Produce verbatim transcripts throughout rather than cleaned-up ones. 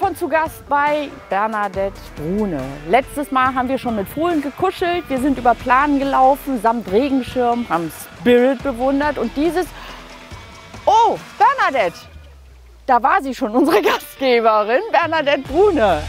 von zu Gast bei Bernadette Brune. Letztes Mal haben wir schon mit Fohlen gekuschelt, wir sind über Planen gelaufen, samt Regenschirm, haben Spirit bewundert und dieses... Oh, Bernadette! Da war sie schon, unsere Gastgeberin, Bernadette Brune.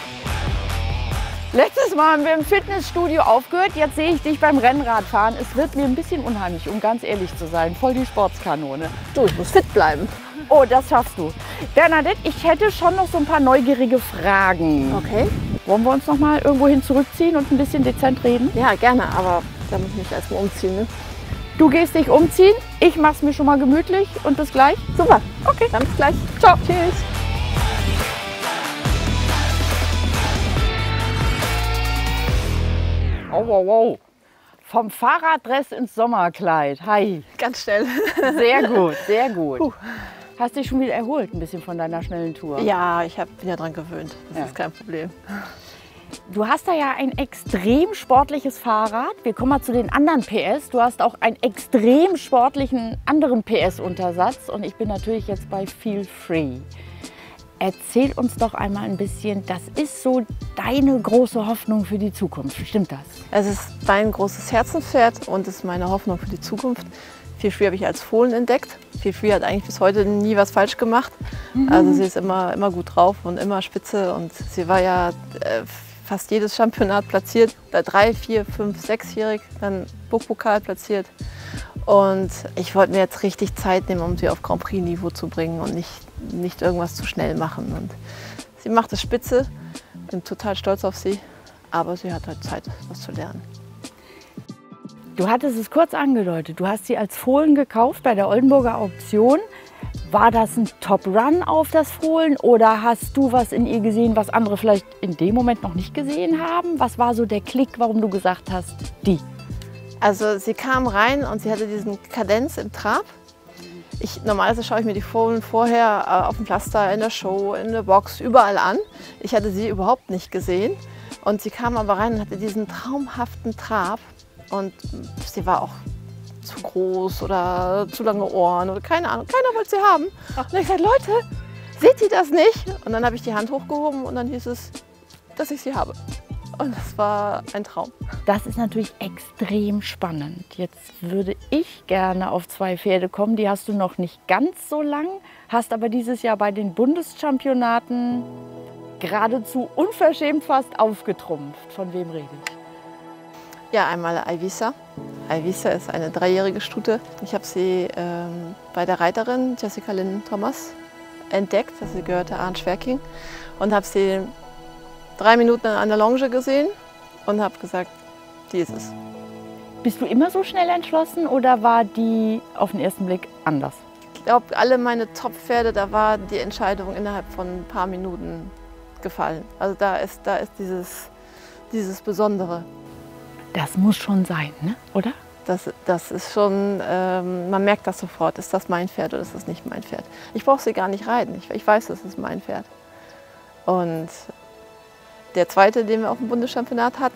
Letztes Mal haben wir im Fitnessstudio aufgehört, jetzt sehe ich dich beim Rennradfahren. Es wird mir ein bisschen unheimlich, um ganz ehrlich zu sein, voll die Sportskanone. Du, ich muss fit bleiben. Oh, das schaffst du. Bernadette, ich hätte schon noch so ein paar neugierige Fragen. Okay. Wollen wir uns noch mal irgendwo hin zurückziehen und ein bisschen dezent reden? Ja, gerne, aber da muss ich mich erstmal umziehen. Ne? Du gehst dich umziehen, ich mach's mir schon mal gemütlich und bis gleich. Super. Okay. Dann bis gleich. Ciao. Tschüss. Oh, wow, wow. Vom Fahrraddress ins Sommerkleid. Hi. Ganz schnell. Sehr gut, sehr gut. Puh. Hast dich schon wieder erholt ein bisschen von deiner schnellen Tour? Ja, ich hab, bin ja dran gewöhnt. Das Ja. ist kein Problem. Du hast da ja ein extrem sportliches Fahrrad. Wir kommen mal zu den anderen P S. Du hast auch einen extrem sportlichen anderen P S-Untersatz. Und ich bin natürlich jetzt bei Feel Free. Erzähl uns doch einmal ein bisschen, das ist so deine große Hoffnung für die Zukunft. Stimmt das? Es ist dein großes Herzenspferd und ist meine Hoffnung für die Zukunft. Feel Free habe ich als Fohlen entdeckt. Feel Free hat eigentlich bis heute nie was falsch gemacht. Mhm. Also sie ist immer, immer gut drauf und immer spitze. Und sie war ja äh, fast jedes Championat platziert. Da drei, vier, fünf, sechsjährig, dann Burgpokal platziert. Und ich wollte mir jetzt richtig Zeit nehmen, um sie auf Grand Prix-Niveau zu bringen und nicht, nicht irgendwas zu schnell machen. Und sie macht es spitze, bin total stolz auf sie, aber sie hat halt Zeit, was zu lernen. Du hattest es kurz angedeutet, du hast sie als Fohlen gekauft bei der Oldenburger Auktion. War das ein Top-Run auf das Fohlen oder hast du was in ihr gesehen, was andere vielleicht in dem Moment noch nicht gesehen haben? Was war so der Klick, warum du gesagt hast, die? Also sie kam rein und sie hatte diesen Kadenz im Trab. Ich, normalerweise schaue ich mir die Fohlen vorher äh, auf dem Pflaster, in der Show, in der Box, überall an. Ich hatte sie überhaupt nicht gesehen. Und sie kam aber rein und hatte diesen traumhaften Trab. Und sie war auch zu groß oder zu lange Ohren oder keine Ahnung. Keiner wollte sie haben. Und ich sagte, Leute, seht ihr das nicht? Und dann habe ich die Hand hochgehoben und dann hieß es, dass ich sie habe. Und das war ein Traum. Das ist natürlich extrem spannend. Jetzt würde ich gerne auf zwei Pferde kommen. Die hast du noch nicht ganz so lang, hast aber dieses Jahr bei den Bundeschampionaten geradezu unverschämt fast aufgetrumpft. Von wem rede ich? Ja, einmal Ivisa. Ivisa ist eine dreijährige Stute. Ich habe sie ähm, bei der Reiterin Jessica Lynn Thomas entdeckt. Also sie gehörte Arndt Schwerking und habe sie drei Minuten an der Longe gesehen und habe gesagt, die ist es. Bist du immer so schnell entschlossen oder war die auf den ersten Blick anders? Ich glaube, alle meine Top-Pferde, da war die Entscheidung innerhalb von ein paar Minuten gefallen. Also da ist, da ist dieses, dieses Besondere. Das muss schon sein, ne? Oder? Das, das ist schon, ähm, man merkt das sofort, ist das mein Pferd oder ist das nicht mein Pferd. Ich brauche sie gar nicht reiten, ich, ich weiß, das ist mein Pferd. Und der zweite, den wir auf dem Bundeschampionat hatten,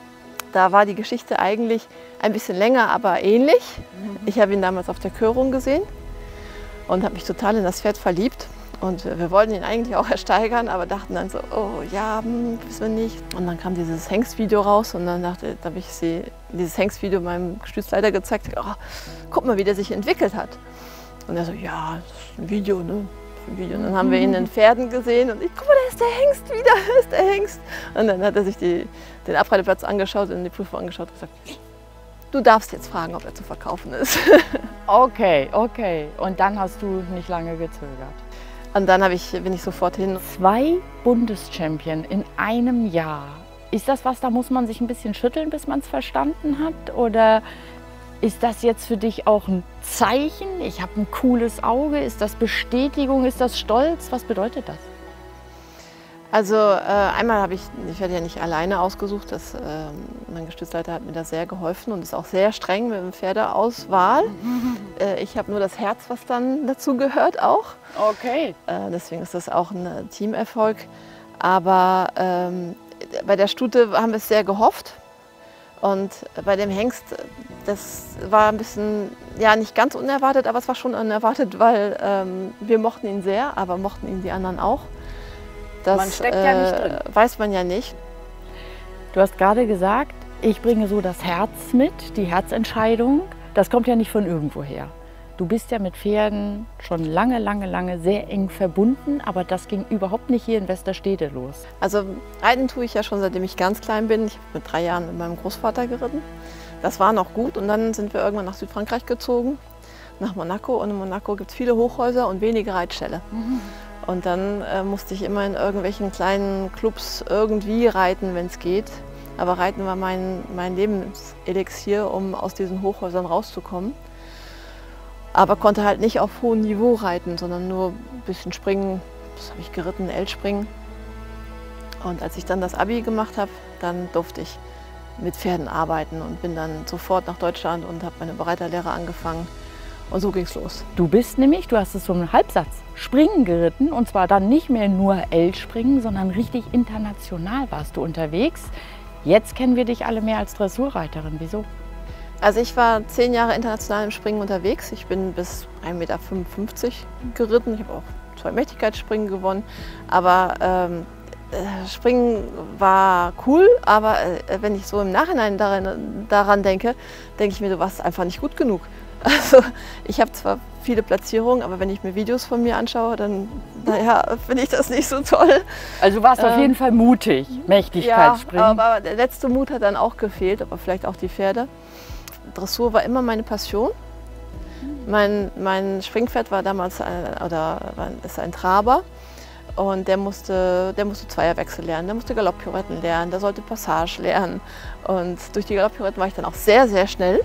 da war die Geschichte eigentlich ein bisschen länger, aber ähnlich. Ich habe ihn damals auf der Körung gesehen und habe mich total in das Pferd verliebt. Und wir wollten ihn eigentlich auch ersteigern, aber dachten dann so, oh ja, hm, wissen wir nicht. Und dann kam dieses Hengstvideo raus und dann dachte, da habe ich sie, dieses Hengstvideo meinem Gestützleiter gezeigt. Oh, guck mal, wie der sich entwickelt hat. Und er so, ja, das ist ein Video, ne? Ein Video. Und dann haben wir ihn in den Pferden gesehen und ich, guck mal, da ist der Hengst wieder, da ist der Hengst. Und dann hat er sich die, den Abreiteplatz angeschaut und die Prüfung angeschaut und gesagt, du darfst jetzt fragen, ob er zu verkaufen ist. Okay, okay. Und dann hast du nicht lange gezögert. Und dann ich, bin ich sofort hin. Zwei Bundeschampion in einem Jahr. Ist das was, da muss man sich ein bisschen schütteln, bis man es verstanden hat? Oder ist das jetzt für dich auch ein Zeichen? Ich habe ein cooles Auge. Ist das Bestätigung? Ist das Stolz? Was bedeutet das? Also äh, einmal habe ich, ich werde ja nicht alleine ausgesucht. Das, äh, mein Gestützleiter hat mir da sehr geholfen und ist auch sehr streng mit der Pferdeauswahl. Äh, ich habe nur das Herz, was dann dazu gehört auch. Okay. Äh, deswegen ist das auch ein Teamerfolg. Aber ähm, bei der Stute haben wir es sehr gehofft. Und bei dem Hengst, das war ein bisschen, ja nicht ganz unerwartet, aber es war schon unerwartet, weil ähm, wir mochten ihn sehr, aber mochten ihn die anderen auch. Das man steckt ja nicht drin. Äh, weiß man ja nicht. Du hast gerade gesagt, ich bringe so das Herz mit, die Herzentscheidung. Das kommt ja nicht von irgendwoher. Du bist ja mit Pferden schon lange, lange, lange sehr eng verbunden, aber das ging überhaupt nicht hier in Westerstede los. Also reiten tue ich ja schon, seitdem ich ganz klein bin. Ich habe mit drei Jahren mit meinem Großvater geritten. Das war noch gut und dann sind wir irgendwann nach Südfrankreich gezogen, nach Monaco. Und in Monaco gibt es viele Hochhäuser und wenige Reitställe. Mhm. Und dann äh, musste ich immer in irgendwelchen kleinen Clubs irgendwie reiten, wenn es geht. Aber Reiten war mein, mein Lebenselixier, um aus diesen Hochhäusern rauszukommen. Aber konnte halt nicht auf hohem Niveau reiten, sondern nur ein bisschen springen. Das habe ich geritten, L-Springen. Und als ich dann das Abi gemacht habe, dann durfte ich mit Pferden arbeiten und bin dann sofort nach Deutschland und habe meine Bereiterlehre angefangen. Und so ging es los. Du bist nämlich, du hast es so einen Halbsatz, Springen geritten. Und zwar dann nicht mehr nur L-Springen, sondern richtig international warst du unterwegs. Jetzt kennen wir dich alle mehr als Dressurreiterin. Wieso? Also ich war zehn Jahre international im Springen unterwegs. Ich bin bis ein Meter fünfundfünfzig geritten. Ich habe auch zwei Mächtigkeitsspringen gewonnen. Aber ähm, Springen war cool, aber äh, wenn ich so im Nachhinein daran, daran denke, denke ich mir, du warst einfach nicht gut genug. Also ich habe zwar viele Platzierungen, aber wenn ich mir Videos von mir anschaue, dann naja, finde ich das nicht so toll. Also du warst ähm, auf jeden Fall mutig, Mächtigkeitsspringen. Ja, aber der letzte Mut hat dann auch gefehlt, aber vielleicht auch die Pferde. Dressur war immer meine Passion. Mein, mein Springpferd war damals ein, oder ist ein Traber und der musste, der musste Zweierwechsel lernen, der musste Galopppirouetten lernen, der sollte Passage lernen. Und durch die Galopppirouetten war ich dann auch sehr, sehr schnell.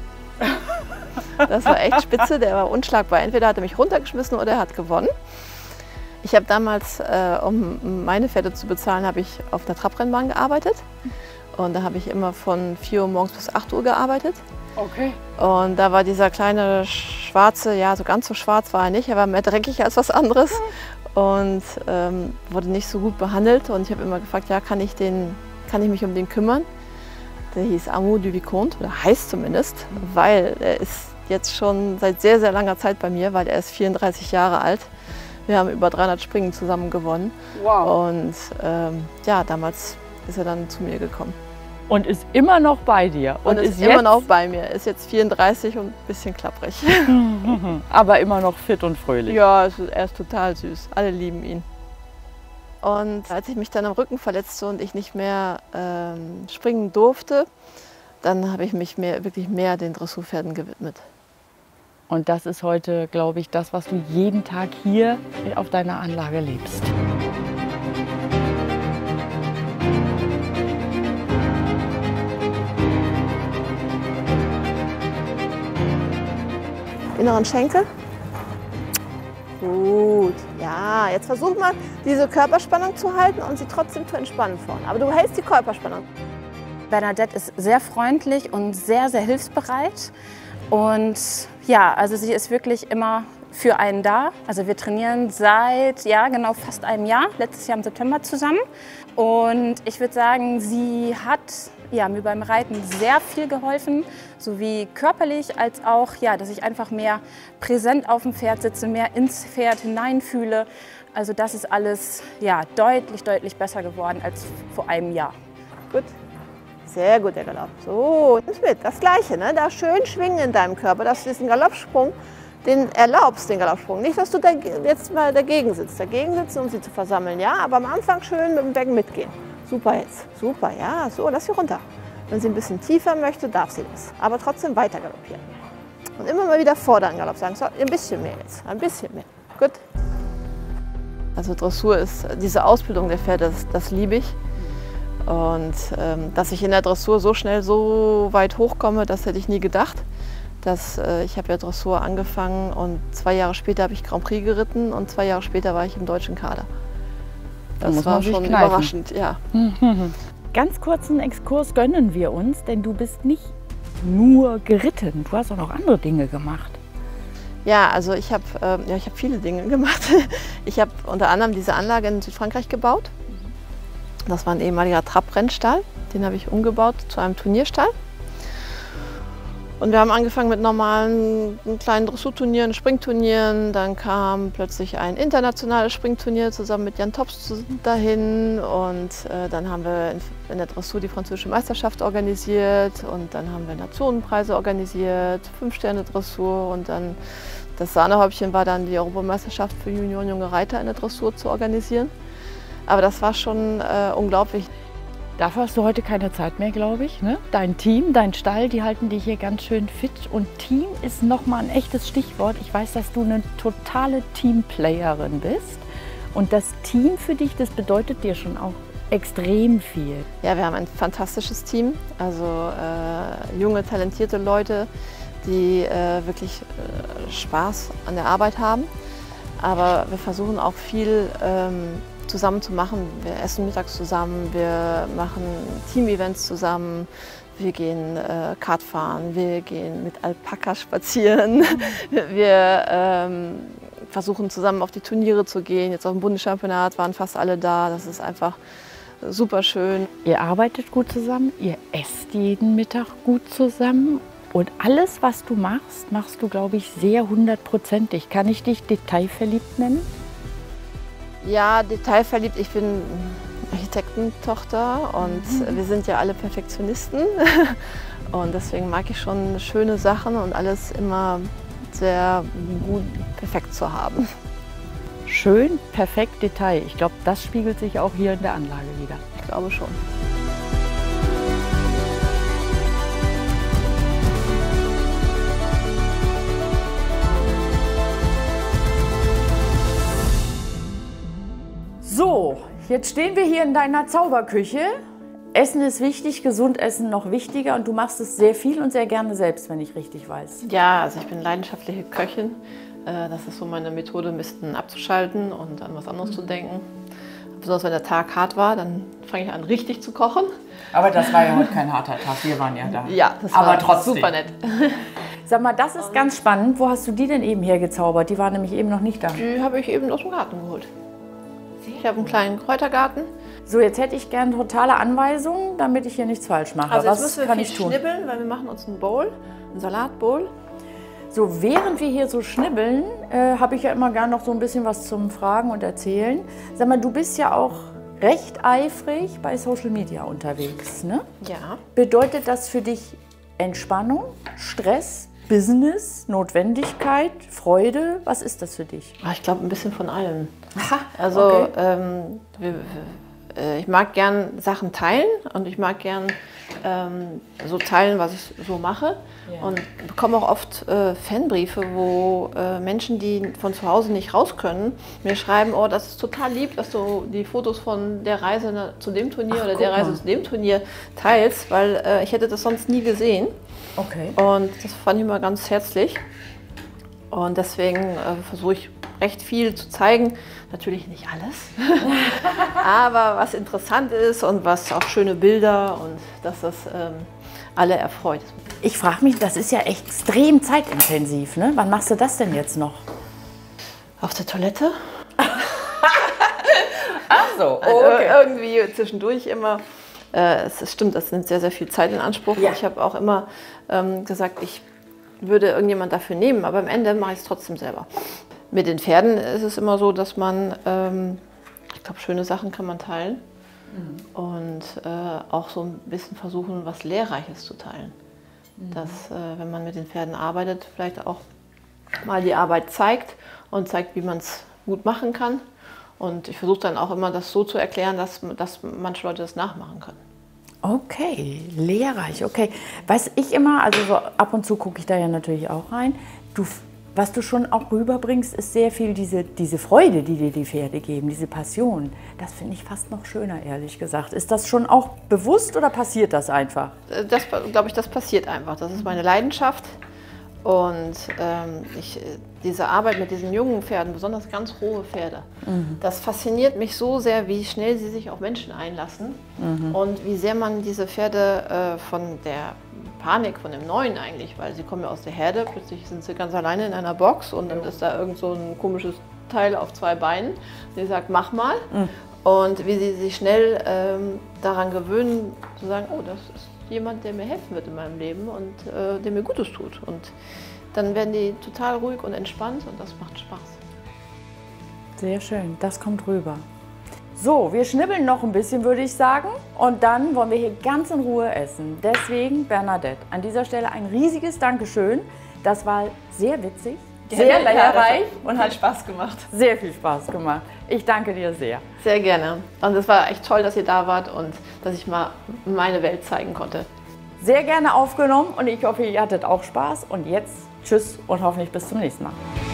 Das war echt spitze, der war unschlagbar. Entweder hat er mich runtergeschmissen oder er hat gewonnen. Ich habe damals, äh, um meine Pferde zu bezahlen, habe ich auf einer Trabrennbahn gearbeitet. Und da habe ich immer von vier Uhr morgens bis acht Uhr gearbeitet. Okay. Und da war dieser kleine schwarze, ja so ganz so schwarz war er nicht, er war mehr dreckig als was anderes. Und ähm, wurde nicht so gut behandelt. Und ich habe immer gefragt, ja, kann ich, den, kann ich mich um den kümmern? Der hieß Amour du Vicomte, oder heißt zumindest, weil er ist jetzt schon seit sehr, sehr langer Zeit bei mir, weil er ist vierunddreißig Jahre alt. Wir haben über dreihundert Springen zusammen gewonnen. Wow. Und ähm, ja, damals ist er dann zu mir gekommen. Und ist immer noch bei dir. Und, und ist, ist immer noch bei mir. Ist jetzt vierunddreißig und ein bisschen klapprig. Aber immer noch fit und fröhlich. Ja, er ist total süß. Alle lieben ihn. Und als ich mich dann am Rücken verletzte und ich nicht mehr ähm, springen durfte, dann habe ich mich mehr, wirklich mehr den Dressurpferden gewidmet. Und das ist heute, glaube ich, das, was du jeden Tag hier auf deiner Anlage lebst. Inneren Schenkel. Gut, ja, jetzt versuch mal, diese Körperspannung zu halten und sie trotzdem zu entspannen vorne. Aber du hältst die Körperspannung. Bernadette ist sehr freundlich und sehr, sehr hilfsbereit. Und ja, also sie ist wirklich immer für einen da. Also wir trainieren seit, ja, genau fast einem Jahr, letztes Jahr im September zusammen. Und ich würde sagen, sie hat ja, mir beim Reiten sehr viel geholfen, sowie körperlich als auch, ja, dass ich einfach mehr präsent auf dem Pferd sitze, mehr ins Pferd hineinfühle. Also das ist alles ja, deutlich, deutlich besser geworden als vor einem Jahr. Gut, sehr gut der Galopp. So, nimm's mit, das Gleiche, ne? Da schön schwingen in deinem Körper, dass du diesen Galoppsprung, den erlaubst, den Galoppsprung. Nicht, dass du da jetzt mal dagegen sitzt. Dagegen sitzen, um sie zu versammeln, ja, aber am Anfang schön mit dem Becken mitgehen. Super jetzt, super, ja, so, lass sie runter. Wenn sie ein bisschen tiefer möchte, darf sie das. Aber trotzdem weiter galoppieren. Und immer mal wieder Vorderen Galopp sagen, so, ein bisschen mehr jetzt, ein bisschen mehr. Gut. Also Dressur ist, diese Ausbildung der Pferde, das, das liebe ich. Und ähm, dass ich in der Dressur so schnell so weit hochkomme, das hätte ich nie gedacht. Das, äh, ich habe ja Dressur angefangen und zwei Jahre später habe ich Grand Prix geritten und zwei Jahre später war ich im deutschen Kader. Das muss war schon kneifen. Überraschend, ja. Ganz kurzen Exkurs gönnen wir uns, denn du bist nicht nur geritten, du hast auch noch andere Dinge gemacht. Ja, also ich habe äh, ja, ich hab viele Dinge gemacht. Ich habe unter anderem diese Anlage in Südfrankreich gebaut. Das war ein ehemaliger Trabrennstall, den habe ich umgebaut zu einem Turnierstall. Und wir haben angefangen mit normalen kleinen Dressurturnieren, Springturnieren. Dann kam plötzlich ein internationales Springturnier zusammen mit Jan Tops dahin. Und äh, dann haben wir in, in der Dressur die französische Meisterschaft organisiert. Und dann haben wir Nationenpreise organisiert, Fünf-Sterne-Dressur. Und dann das Sahnehäubchen war dann die Europameisterschaft für Junioren junge Reiter in der Dressur zu organisieren. Aber das war schon äh, unglaublich. Dafür hast du heute keine Zeit mehr, glaube ich. Ne? Dein Team, dein Stall, die halten dich hier ganz schön fit. Und Team ist nochmal ein echtes Stichwort. Ich weiß, dass du eine totale Teamplayerin bist. Und das Team für dich, das bedeutet dir schon auch extrem viel. Ja, wir haben ein fantastisches Team. Also äh, junge, talentierte Leute, die äh, wirklich äh, Spaß an der Arbeit haben. Aber wir versuchen auch viel ähm, zusammen zu machen. Wir essen mittags zusammen, wir machen Team-Events zusammen, wir gehen äh, Kart fahren, wir gehen mit Alpaka spazieren, wir ähm, versuchen zusammen auf die Turniere zu gehen. Jetzt auf dem Bundeschampionat waren fast alle da, das ist einfach super schön. Ihr arbeitet gut zusammen, ihr esst jeden Mittag gut zusammen und alles, was du machst, machst du, glaube ich, sehr hundertprozentig. Kann ich dich detailverliebt nennen? Ja, detailverliebt. Ich bin Architektentochter und mhm. wir sind ja alle Perfektionisten. Und deswegen mag ich schon schöne Sachen und alles immer sehr gut perfekt zu haben. Schön, perfekt, Detail. Ich glaube, das spiegelt sich auch hier in der Anlage wieder. Ich glaube schon. So, jetzt stehen wir hier in deiner Zauberküche. Essen ist wichtig, gesund essen noch wichtiger und du machst es sehr viel und sehr gerne selbst, wenn ich richtig weiß. Ja, also ich bin leidenschaftliche Köchin. Das ist so meine Methode, Misten abzuschalten und an was anderes mhm. zu denken. Besonders wenn der Tag hart war, dann fange ich an, richtig zu kochen. Aber das war ja heute kein harter Tag, wir waren ja da. Ja, das Aber war trotzdem. super nett. Sag mal, das ist ganz spannend. Wo hast du die denn eben hergezaubert? Die war nämlich eben noch nicht da. Die habe ich eben aus dem Garten geholt. Ich habe einen kleinen Kräutergarten. So, jetzt hätte ich gerne totale Anweisungen, damit ich hier nichts falsch mache. Also jetzt Was müssen wir kann viel ich tun? schnibbeln, weil wir machen uns einen Bowl, einen Salatbowl. So, während wir hier so schnibbeln, äh, habe ich ja immer gern noch so ein bisschen was zum Fragen und Erzählen. Sag mal, du bist ja auch recht eifrig bei Social Media unterwegs, ne? Ja. Bedeutet das für dich Entspannung, Stress, Business, Notwendigkeit, Freude? Was ist das für dich? Ich glaube, ein bisschen von allem. Aha, also okay. ähm, wir, äh, ich mag gern Sachen teilen und ich mag gern ähm, so teilen, was ich so mache. Ja. Und bekomme auch oft äh, Fanbriefe, wo äh, Menschen, die von zu Hause nicht raus können, mir schreiben, oh, das ist total lieb, dass du die Fotos von der Reise zu dem Turnier Ach, oder der Reise mal. zu dem Turnier teilst, weil äh, ich hätte das sonst nie gesehen. Okay. Und das fand ich immer ganz herzlich. Und deswegen äh, versuche ich recht viel zu zeigen. Natürlich nicht alles, aber was interessant ist und was auch schöne Bilder und dass das ähm, alle erfreut. Ich frage mich, das ist ja extrem zeitintensiv, ne? Wann machst du das denn jetzt noch? Auf der Toilette. Ach so, also okay. Irgendwie zwischendurch immer. Äh, es stimmt, das nimmt sehr, sehr viel Zeit in Anspruch. Ja. Ich habe auch immer ähm, gesagt, ich würde irgendjemand dafür nehmen, aber am Ende mache ich es trotzdem selber. Mit den Pferden ist es immer so, dass man, ähm, ich glaube, schöne Sachen kann man teilen mhm. und äh, auch so ein bisschen versuchen, was Lehrreiches zu teilen. Mhm. Dass, äh, wenn man mit den Pferden arbeitet, vielleicht auch mal die Arbeit zeigt und zeigt, wie man es gut machen kann. Und ich versuche dann auch immer, das so zu erklären, dass, dass manche Leute das nachmachen können. Okay, lehrreich, okay. Was ich immer, also so ab und zu gucke ich da ja natürlich auch rein, du Was du schon auch rüberbringst, ist sehr viel diese, diese Freude, die dir die Pferde geben, diese Passion. Das finde ich fast noch schöner, ehrlich gesagt. Ist das schon auch bewusst oder passiert das einfach? Das, glaube ich, das passiert einfach. Das ist meine Leidenschaft. Und ähm, ich, diese Arbeit mit diesen jungen Pferden, besonders ganz rohe Pferde, mhm. das fasziniert mich so sehr, wie schnell sie sich auf Menschen einlassen mhm. und wie sehr man diese Pferde äh, von der Panik, von dem Neuen eigentlich, weil sie kommen ja aus der Herde, plötzlich sind sie ganz alleine in einer Box und dann ist da irgend so ein komisches Teil auf zwei Beinen, die sagt, mach mal. Mhm. Und wie sie sich schnell ähm, daran gewöhnen, zu sagen, oh, das ist jemand, der mir helfen wird in meinem Leben und äh, der mir Gutes tut. Und dann werden die total ruhig und entspannt und das macht Spaß. Sehr schön, das kommt rüber. So, wir schnibbeln noch ein bisschen, würde ich sagen. Und dann wollen wir hier ganz in Ruhe essen. Deswegen, Bernadette, an dieser Stelle ein riesiges Dankeschön. Das war sehr witzig, sehr lehrreich und hat Spaß gemacht. Sehr viel Spaß gemacht. Ich danke dir sehr. Sehr gerne. Und es war echt toll, dass ihr da wart und dass ich mal meine Welt zeigen konnte. Sehr gerne aufgenommen und ich hoffe, ihr hattet auch Spaß. Und jetzt tschüss und hoffentlich bis zum nächsten Mal.